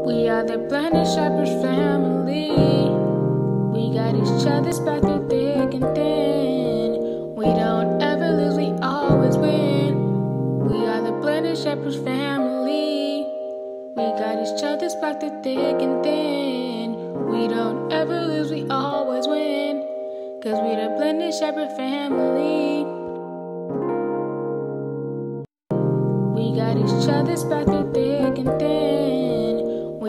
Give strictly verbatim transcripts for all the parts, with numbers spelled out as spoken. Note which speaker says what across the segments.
Speaker 1: We are the Blended Shepherds family. We got each other's back through thick and thin. We don't ever lose, we always win. We are the Blended Shepherds family. We got each other's back through thick and thin. We don't ever lose, we always win. Cause we the Blended Shepherd family. We got each other's back through thick and thin. We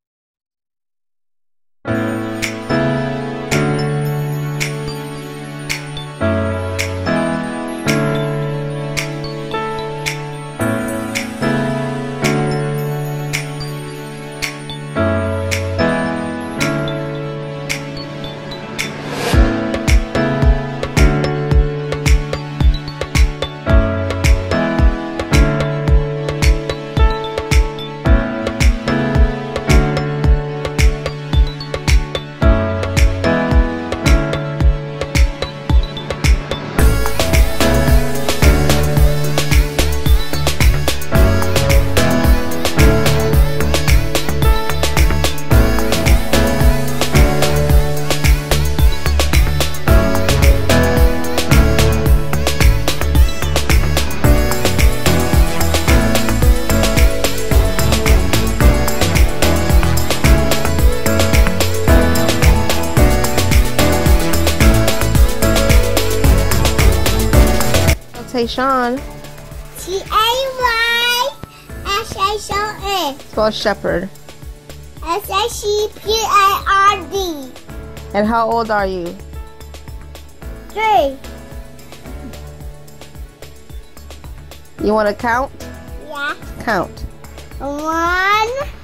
Speaker 2: Tayshon.
Speaker 3: T A Y S H O N.
Speaker 2: Spell shepherd.
Speaker 3: S H E P A R D.
Speaker 2: And how old are you?
Speaker 3: Three.
Speaker 2: You want to count?
Speaker 3: Yeah.
Speaker 2: Count.
Speaker 3: One.